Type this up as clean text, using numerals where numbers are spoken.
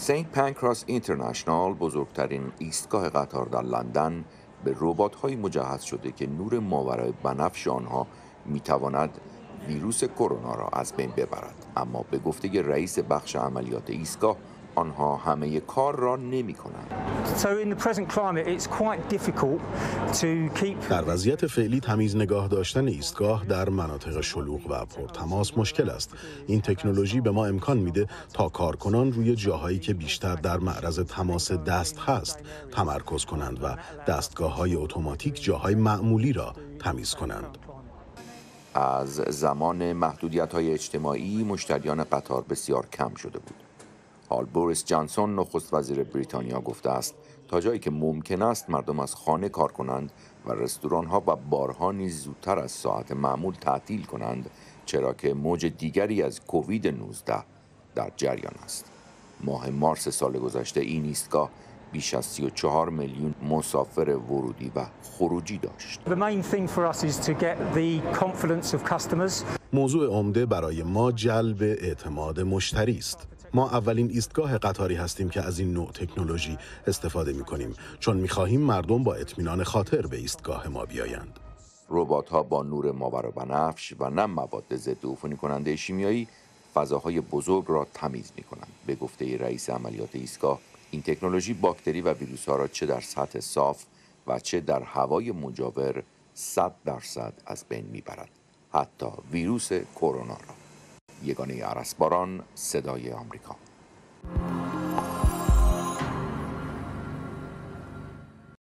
سنت پانکراس اینترنشنال، بزرگترین ایستگاه قطار در لندن، به ربات‌های مجهز شده که نور ماورای بنفش آنها می‌تواند ویروس کرونا را از بین ببرد. اما به گفته رئیس بخش عملیات ایستگاه، آنها همه کار را نمی‌کنند. در وضعیت فعلی تمیز نگاه داشتن ایستگاه در مناطق شلوغ و پرتماس مشکل است. این تکنولوژی به ما امکان میده تا کارکنان روی جاهایی که بیشتر در معرض تماس دست هست تمرکز کنند و دستگاه‌های اتوماتیک جاهای معمولی را تمیز کنند. از زمان محدودیت‌های اجتماعی مشتریان قطار بسیار کم شده بود. حال بوریس جانسون، نخست وزیر بریتانیا، گفته است تا جایی که ممکن است مردم از خانه کار کنند و رستوران‌ها و بارها نیز زودتر از ساعت معمول تعطیل کنند، چرا که موج دیگری از کووید 19 در جریان است. ماه مارس سال گذشته این ایستگاه بیش از 34 میلیون مسافر ورودی و خروجی داشت. موضوع عمده برای ما جلب اعتماد مشتری است. ما اولین ایستگاه قطاری هستیم که از این نوع تکنولوژی استفاده می‌کنیم، چون می‌خواهیم مردم با اطمینان خاطر به ایستگاه ما بیایند. ربات‌ها با نور ماورابنفش و نه مواد ضد عفونی کننده شیمیایی فضاهای بزرگ را تمیز می‌کنند. به گفته رئیس عملیات ایستگاه، این تکنولوژی باکتری و ویروس‌ها را چه در سطح صاف و چه در هوای مجاور 100% از بین می‌برد، حتی ویروس کرونا را. یگانه ارسباران، صدای آمریکا.